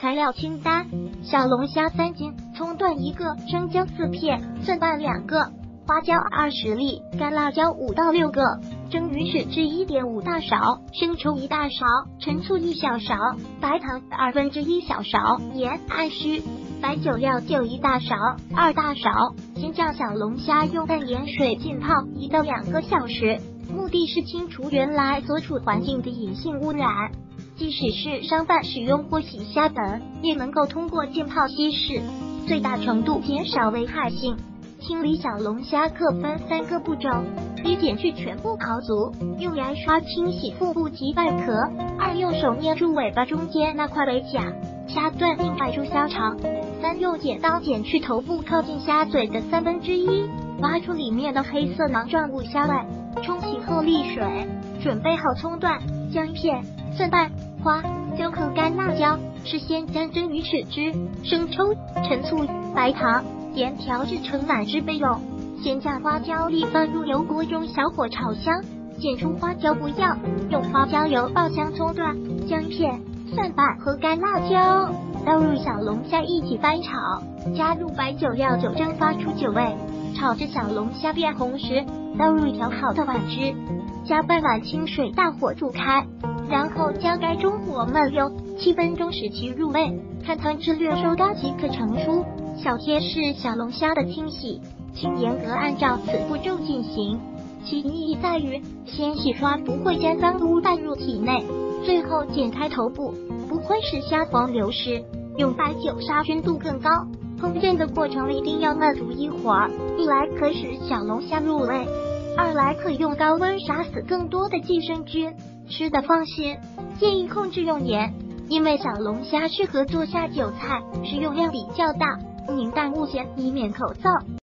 材料清单：小龙虾3斤，葱段1个，生姜4片，蒜瓣2个，花椒20粒，干辣椒5到6个，蒸鱼豉汁1.5大勺，生抽1大勺，陈醋1小勺，白糖1/2小勺，盐按需。白酒料酒1大勺，2大勺。先将小龙虾用淡盐水浸泡1到2个小时，目的是清除原来所处环境的隐性污染。即使是商贩使用或洗虾等，也能够通过浸泡稀释，最大程度减少危害性。清理小龙虾可分3个步骤：一、剪去全部螯足，用牙刷清洗腹部及外壳；二、用手捏住尾巴中间那块尾甲，掐断并摆出虾肠；三、用剪刀剪去头部靠近虾嘴的1/3，挖出里面的黑色囊状物虾外，冲洗后沥水。准备好葱段、姜片、蒜瓣、花椒和干辣椒，事先将蒸鱼豉汁、生抽、陈醋、白糖、盐调制成满汁备用。先将花椒粒放入油锅中小火炒香，剪出花椒不要，用花椒油爆香葱段、姜片、蒜瓣和干辣椒，倒入小龙虾一起翻炒，加入白酒料酒蒸发出酒味，炒至小龙虾变红时，倒入调好的碗汁，加半碗清水大火煮开，然后将该中火焖用7分钟使其入味，看汤汁略收干即可盛出。小贴士：小龙虾的清洗请严格按照此步骤进行，其意义在于先洗刷不会将脏污带入体内，最后剪开头部，不会使虾黄流失。用白酒杀菌度更高，烹饪的过程一定要焖煮一会儿，一来可使小龙虾入味，二来可用高温杀死更多的寄生菌。吃的放心，建议控制用盐，因为小龙虾适合做下酒菜，食用量比较大，宁淡勿咸，以免口燥。